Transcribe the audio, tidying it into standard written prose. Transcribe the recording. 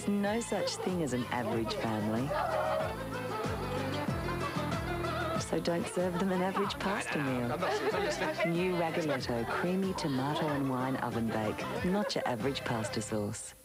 There's no such thing as an average family. So don't serve them an average pasta meal. New Raguletto creamy tomato and wine oven bake, not your average pasta sauce.